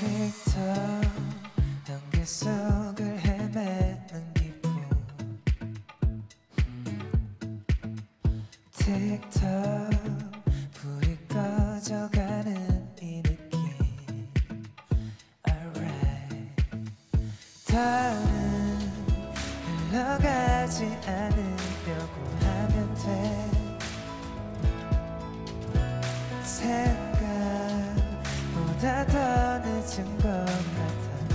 틱톡 연기 속을 헤매는 기분 틱톡 불이 꺼져가는 이 느낌 Alright 더는 흘러가지 않으려고 하면 돼 생각보다 더 늦은 것 같아도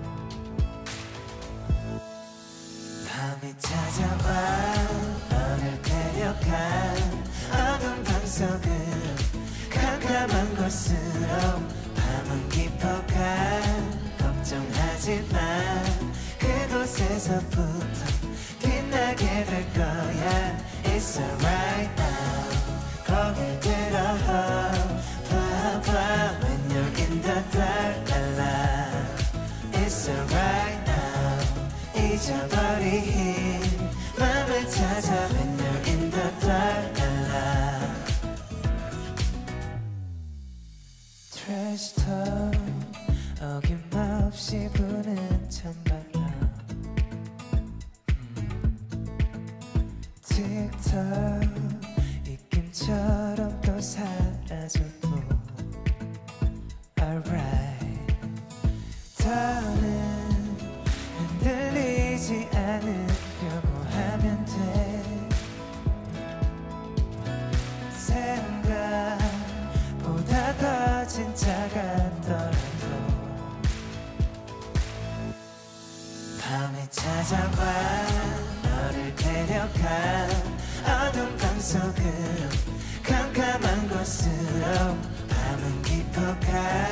밤이 찾아와 너를 데려간 어두운 방 속은 캄캄한 곳으로 밤은 깊어가 걱정하지마 그곳에서부터 빛나게 될 거야 It's alright now 거길 들어 Blah blah when you're in the dark la la It's alright now 잊어버린 맘을 찾아 when you're in the dark la la Trash talk 어김없이 부는 찬바람 틱톡 입김처럼 또 사라졌고 Alright 더는 흔들리지 않으려고 하면 돼 생각보다 더 진짜 같더라도 밤이 찾아와 너를 데려가 어두운 방 속으로 캄캄한 곳으로 밤은 깊어가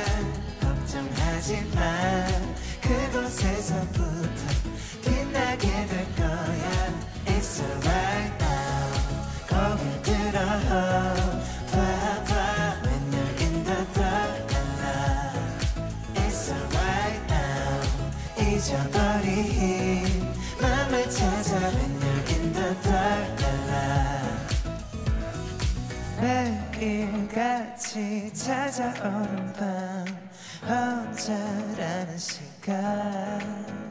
걱정하지마 그곳에서부터 빛나게 될 거야 It's alright now 거길 들어 Blah blah when you're in the dark la la It's alright now 잊어버린 맘을 찾아 when you're in the dark la la 매일같이 찾아오는 밤 혼자라는 시간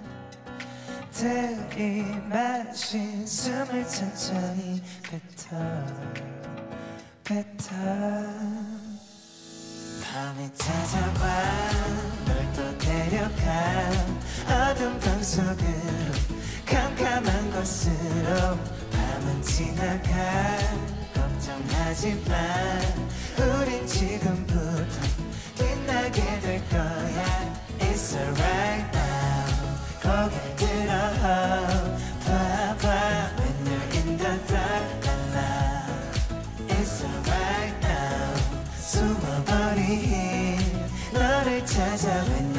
들이마신 숨을 천천히 뱉어 밤이 찾아와 널 또 데려가 어두운 방 속으로 캄캄한 곳으로 밤은 지나가 걱정하지마 우린 지금부터 빛나게 될 거야 It's alright now 거길 들어 Blah blah when you're in the dark la la It's alright now 숨어버린 너를 찾아 when